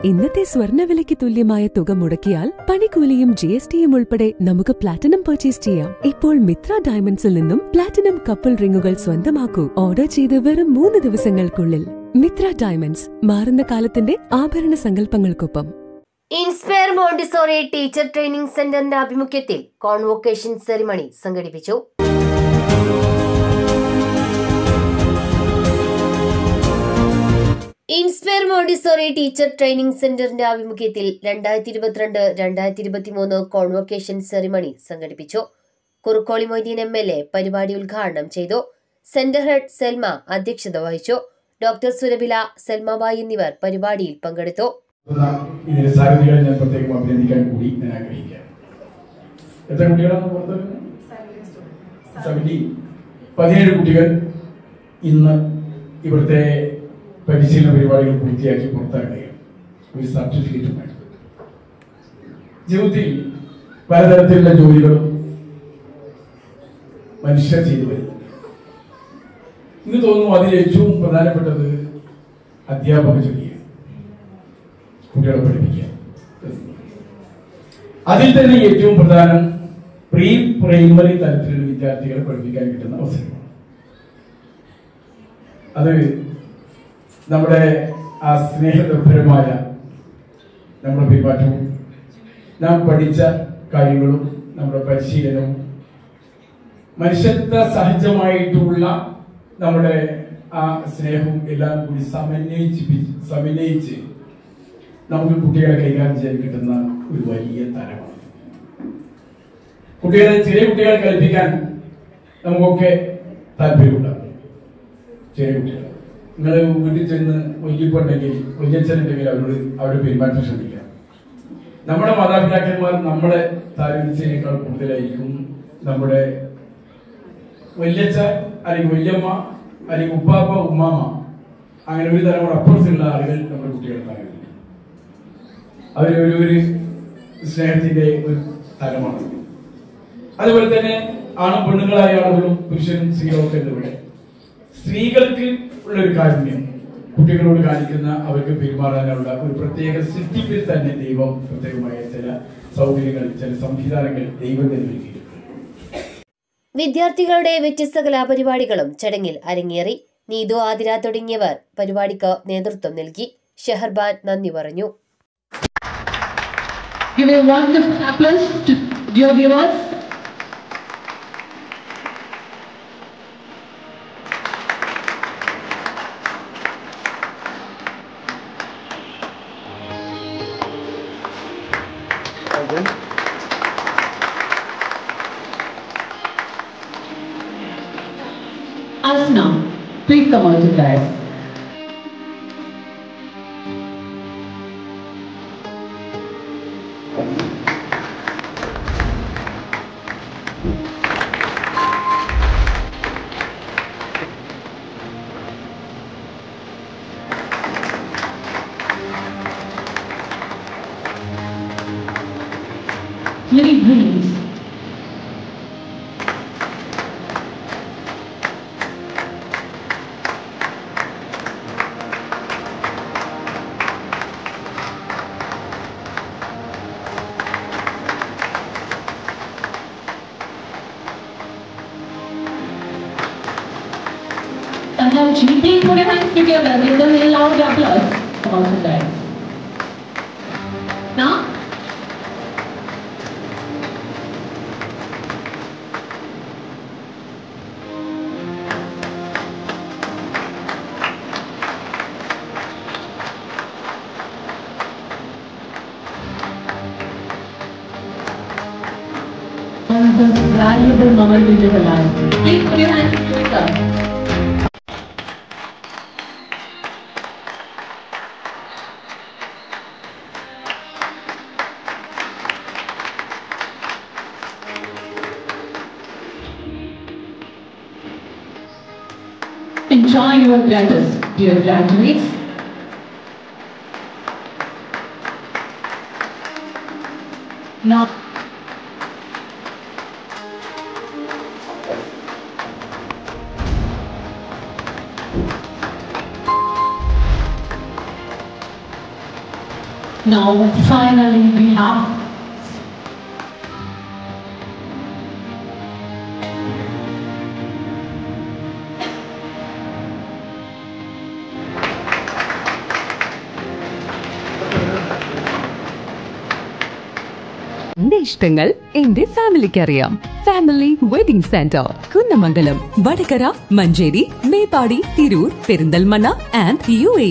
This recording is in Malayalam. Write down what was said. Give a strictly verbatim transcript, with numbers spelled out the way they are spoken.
ഇന്നത്തെ സ്വർണ്ണവിലയ്ക്ക് തുല്യമായ തുക മുടക്കിയാൽ പണിക്കൂലിയും ജി എസ് ടിയും ഉൾപ്പെടെ നമുക്ക് പ്ലാറ്റിനം പർച്ചേസ് ചെയ്യാം. ഇപ്പോൾ മിത്ര ഡയമണ്ട്സിൽ നിന്നും പ്ലാറ്റിനം കപ്പിൾ റിങ്ങുകൾ സ്വന്തമാക്കൂ. ഓർഡർ ചെയ്ത് വെറും മൂന്ന് ദിവസങ്ങൾക്കുള്ളിൽ. മിത്ര ഡയമണ്ട്സ്, മാറുന്ന കാലത്തിന്റെ ആഭരണ സങ്കല്പങ്ങൾക്കൊപ്പം. ഇൻസ്പയർ മോണ്ടിസോറി ടീച്ചർ ട്രെയിനിംഗ് സെന്ററിന്റെ ആഭിമുഖ്യത്തിൽ കോൺവോക്കേഷൻ സെറിമണി സംഘടിപ്പിച്ചു. ഇൻസ്പയർ മോണ്ടിസോറി ടീച്ചർ ട്രെയിനിംഗ് സെന്ററിന്റെ ആഭിമുഖ്യത്തിൽ രണ്ടായിരത്തി ഇരുപത്തിരണ്ട് രണ്ടായിരത്തി ഇരുപത്തി മൂന്ന് കോൺവോക്കേഷൻ സെറിമണി സംഘടിപ്പിച്ചു. Kurukkoli Moideen M L A പരിപാടി ഉദ്ഘാടനം ചെയ്തു. സെന്റർ ഹെഡ് സെൽമ അധ്യക്ഷത വഹിച്ചു. ഡോക്ടർ സുരഭില, സെൽമബായി എന്നിവർ പരിപാടിയിൽ പങ്കെടുത്തു. പതിനേഴ് കുട്ടികൾ ഇന്ന് ഇവിടുത്തെ പരിശീലന പരിപാടികൾ പൂർത്തിയാക്കി പുറത്താക്കുകയാണ്. ഒരു സർട്ടിഫിക്കറ്റുമായി ജീവിതത്തിൽ പലതരത്തിലുള്ള ജോലികളും മനുഷ്യർ ചെയ്തു വരും. ഇന്ന് തോന്നുന്നു അതിൽ ഏറ്റവും പ്രധാനപ്പെട്ടത് അധ്യാപക ജോലിയാണ്. കുട്ടികളെ പഠിപ്പിക്കുക. അതിൽ തന്നെ ഏറ്റവും പ്രധാനം പ്രീ പ്രൈമറി തലത്തിലുള്ള വിദ്യാർത്ഥികളെ പഠിപ്പിക്കാൻ കിട്ടുന്ന അവസരമാണ്. അത് നമ്മുടെ ആ സ്നേഹനിർഭരമായ നമ്മുടെ പെരുമാറ്റവും നാം പഠിച്ച കാര്യങ്ങളും നമ്മുടെ പരിശീലനവും മനുഷ്യത്വ സഹജമായിട്ടുള്ള നമ്മുടെ ആ സ്നേഹവും എല്ലാം കൂടി സമന്വയിച്ച് സമന്വയിച്ച് നമുക്ക് കുട്ടികളെ കൈകാര്യം ചെയ്യാൻ കിട്ടുന്ന ഒരു വലിയ തലമാണ്. കുട്ടികളെ ചെറിയ കുട്ടികളെ കളിപ്പിക്കാൻ നമുക്കൊക്കെ താല്പര്യമുണ്ടാകും. ചെറിയ കുട്ടികൾ നിങ്ങൾ വീട്ടിൽ ചെന്ന് വല്യപ്പുണ്ടെങ്കിൽ വല്യച്ഛനുണ്ടെങ്കിൽ അവരോട് അവരുടെ പെരുമാറ്റം ശ്രദ്ധിക്കാം. നമ്മുടെ മാതാപിതാക്കന്മാർ നമ്മളെ താല്പര്യത്തിനേക്കാൾ കൂടുതലായിരിക്കും നമ്മുടെ വല്യച്ഛ അല്ലെങ്കിൽ വല്യമ്മ അല്ലെങ്കിൽ ഉപ്പാപ്പ ഉമ്മാമ അങ്ങനെ ഒരു തലമുറ അപ്പുറത്തുള്ള ആളുകൾ നമ്മുടെ കുട്ടികളെ താല്പര്യം. അവരൊരു ഒരു സ്നേഹത്തിന്റെ ഒരു തലമാണ്. അതുപോലെ തന്നെ ആണും പെണ്ണുങ്ങളായ ആളുകളും പുരുഷനും സ്ത്രീകളും ഒക്കെ ഇവിടെ സ്ത്രീകൾക്ക് ഉള്ള ഒരു കാരുണ്യം, കുട്ടികളോട് കാണിക്കുന്ന അവർക്ക് പെരുമാറാനുള്ള ഒരു പ്രത്യേക സൃഷ്ടിപ്പിൽ തന്നെ ദൈവം പ്രത്യേകമായ ചില സൗകര്യങ്ങൾ, ചില സംവിധാനങ്ങൾ ദൈവം തന്നെ ഒരുക്കിയിട്ടുണ്ട്. വിദ്യാർത്ഥികളുടെ വ്യത്യസ്ത കലാപരിപാടികളും ചടങ്ങിൽ അരങ്ങേറി. നീതു, ആതിര തുടങ്ങിയവർ പരിപാടിക്ക് നേതൃത്വം നൽകി. ഷെഹർബാൻ നന്ദി പറഞ്ഞു. Asna, please come out to dais. Lily, please. And now, G, please put your hands together with a little loud applause. Come on, guys. Now, one of the valuable moments in your life. Please put your hands together. Enjoy your graduates, dear graduates. Now, Now, finally, we have എന്റെ ഇഷ്ടങ്ങൾ എന്റെ ഫാമിലിക്ക് അറിയാം. Family wedding centre, Kunnamangalam, Vadakara, Manjeri, Meppadi, Tirur, Perinthalmanna and U A.